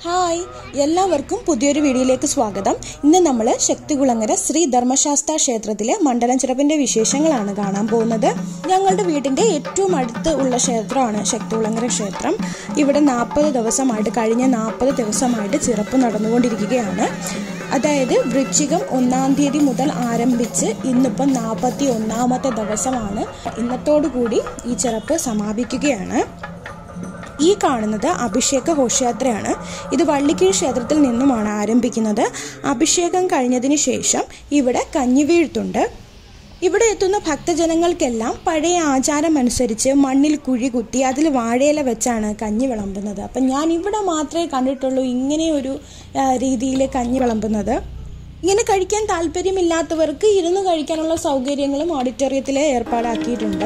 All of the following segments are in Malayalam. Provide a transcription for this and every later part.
ഹായ്, എല്ലാവർക്കും പുതിയൊരു വീഡിയോയിലേക്ക് സ്വാഗതം. ഇന്ന് നമ്മൾ ശക്തികുളങ്ങര ശ്രീ ധർമ്മശാസ്ത്ര ക്ഷേത്രത്തിലെ മണ്ഡലം ചിറപ്പിന്റെ വിശേഷങ്ങളാണ് കാണാൻ പോകുന്നത്. ഞങ്ങളുടെ വീടിന്റെ ഏറ്റവും അടുത്ത് ഉള്ള ക്ഷേത്രമാണ് ശക്തികുളങ്ങര ക്ഷേത്രം. ഇവിടെ 40 ദിവസമായിട്ട് കഴിഞ്ഞ 40 ദിവസമായിട്ട് ചിറപ്പ് നടന്നുകൊണ്ടിരിക്കുകയാണ്. അതായത് വൃശ്ചികം 1-ാം തീയതി മുതൽ ആരംഭിച്ച് ഇന്നിപ്പം 41-ാമത്തെ ദിവസമാണ്. ഇന്നത്തോടുകൂടി ഈ ചിറപ്പ് സമാപിക്കുകയാണ്. ഈ കാണുന്നത് അഭിഷേക ഘോഷയാത്രയാണ്. ഇത് വള്ളിക്കീഴ് ക്ഷേത്രത്തിൽ നിന്നുമാണ് ആരംഭിക്കുന്നത്. അഭിഷേകം കഴിഞ്ഞതിന് ശേഷം ഇവിടെ കഞ്ഞിവീഴ്ത്തുണ്ട്. ഇവിടെ എത്തുന്ന ഭക്തജനങ്ങൾക്കെല്ലാം പഴയ ആചാരം അനുസരിച്ച് മണ്ണിൽ കുഴി കുത്തി അതിൽ വാഴയില വെച്ചാണ് കഞ്ഞി വിളമ്പുന്നത്. അപ്പം ഞാൻ ഇവിടെ മാത്രമേ കണ്ടിട്ടുള്ളൂ ഇങ്ങനെ ഒരു രീതിയിൽ കഞ്ഞി വിളമ്പുന്നത്. ഇങ്ങനെ കഴിക്കാൻ താല്പര്യമില്ലാത്തവർക്ക് ഇരുന്ന് കഴിക്കാനുള്ള സൗകര്യങ്ങളും ഓഡിറ്റോറിയത്തിൽ ഏർപ്പാടാക്കിയിട്ടുണ്ട്.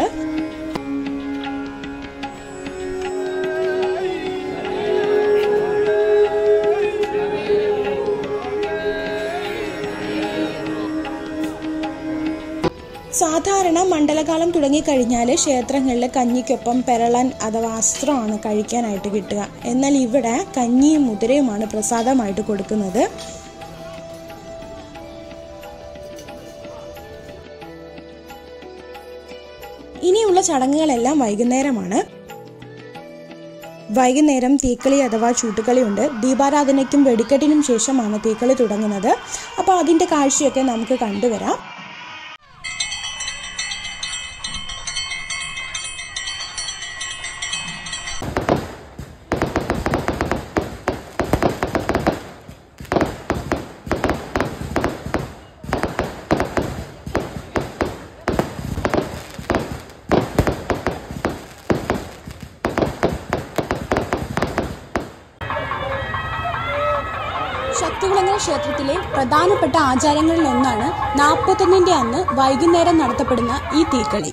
സാധാരണ മണ്ഡലകാലം തുടങ്ങിക്കഴിഞ്ഞാൽ ക്ഷേത്രങ്ങളിൽ കഞ്ഞിക്കൊപ്പം പെരളൻ അഥവാ അസ്ത്രമാണ് കഴിക്കാനായിട്ട് കിട്ടുക. എന്നാൽ ഇവിടെ കഞ്ഞിയും മുതിരയുമാണ് പ്രസാദമായിട്ട് കൊടുക്കുന്നത്. ഇനിയുള്ള ചടങ്ങുകളെല്ലാം വൈകുന്നേരമാണ്. വൈകുന്നേരം തീക്കളി അഥവാ ചൂട്ടുകളിയുണ്ട്. ദീപാരാധനയ്ക്കും വെടിക്കെട്ടിനും ശേഷമാണ് തീക്കളി തുടങ്ങുന്നത്. അപ്പോൾ അതിൻ്റെ കാഴ്ചയൊക്കെ നമുക്ക് കണ്ടുവരാം. ശക്തികുളങ്ങര ക്ഷേത്രത്തിലെ പ്രധാനപ്പെട്ട ആചാരങ്ങളിൽ ഒന്നാണ് 41ന്റെ അന്ന് വൈകുന്നേരം നടത്തപ്പെടുന്ന ഈ തീക്കളി.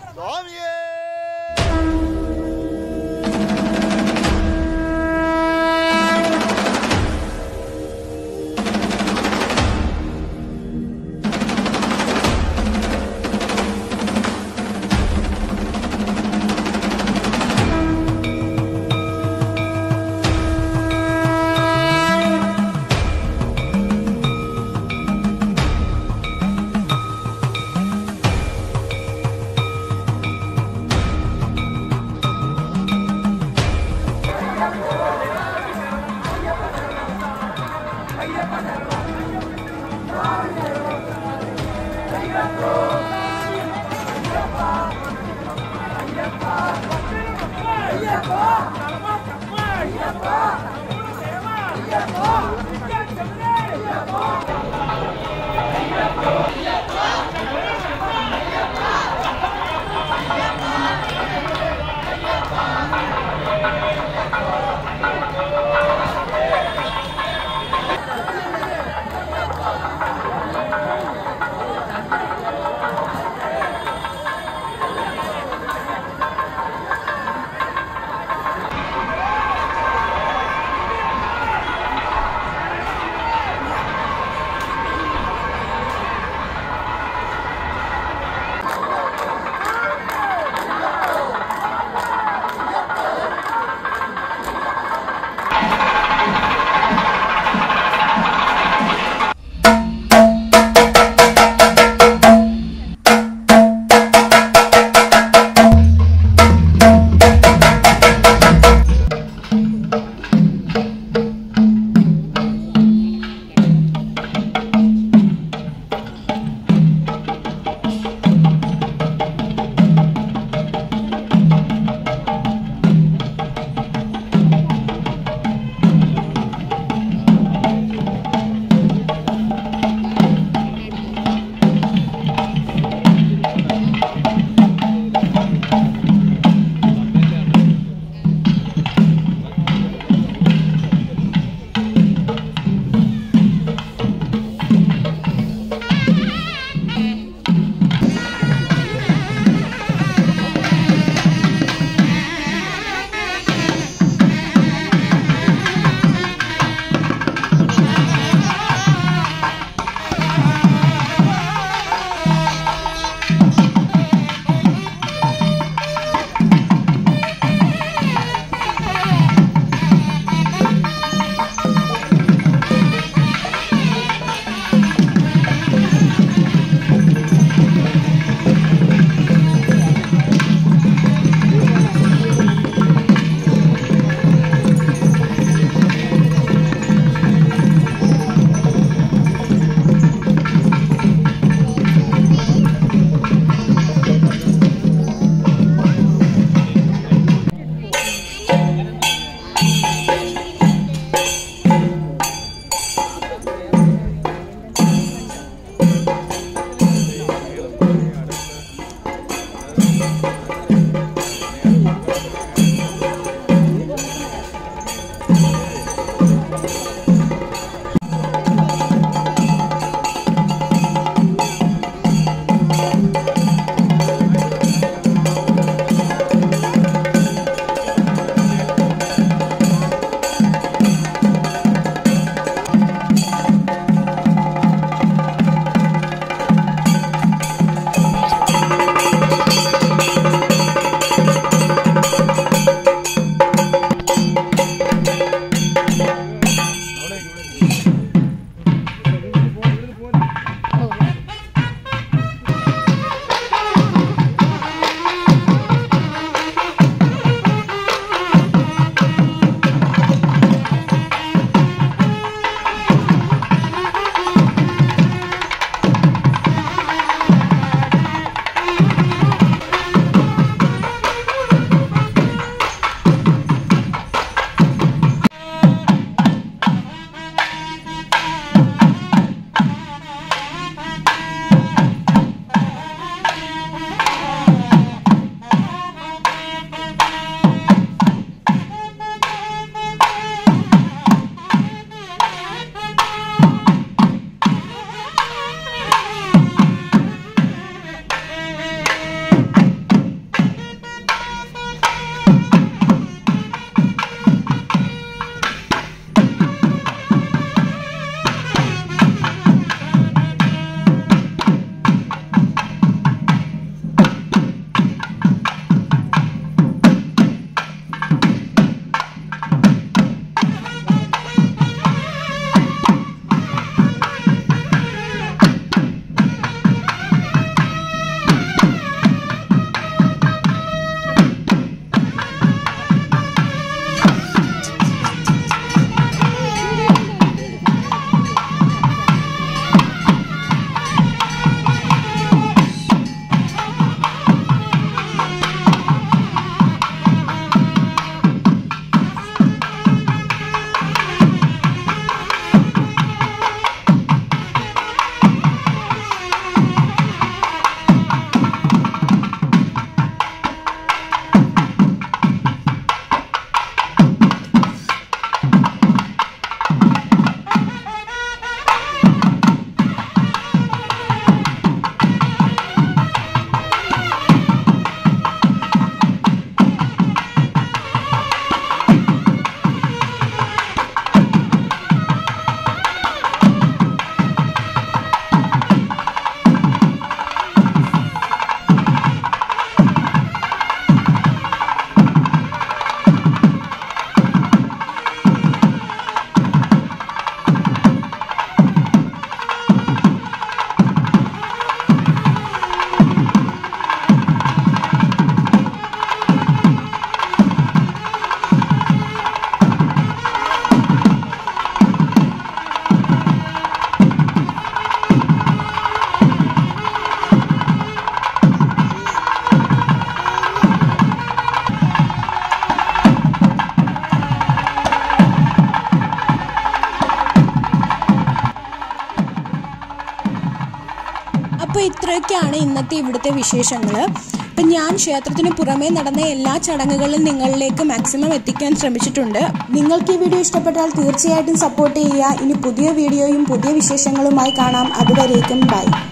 അപ്പോൾ ഇത്രയൊക്കെയാണ് ഇന്നത്തെ ഇവിടുത്തെ വിശേഷങ്ങൾ. അപ്പം ഞാൻ ക്ഷേത്രത്തിന് പുറമേ നടന്ന എല്ലാ ചടങ്ങുകളും നിങ്ങളിലേക്ക് മാക്സിമം എത്തിക്കാൻ ശ്രമിച്ചിട്ടുണ്ട്. നിങ്ങൾക്ക് ഈ വീഡിയോ ഇഷ്ടപ്പെട്ടാൽ തീർച്ചയായിട്ടും സപ്പോർട്ട് ചെയ്യുക. ഇനി പുതിയ വീഡിയോയും പുതിയ വിശേഷങ്ങളുമായി കാണാം. അതുവരേക്കും ബൈ.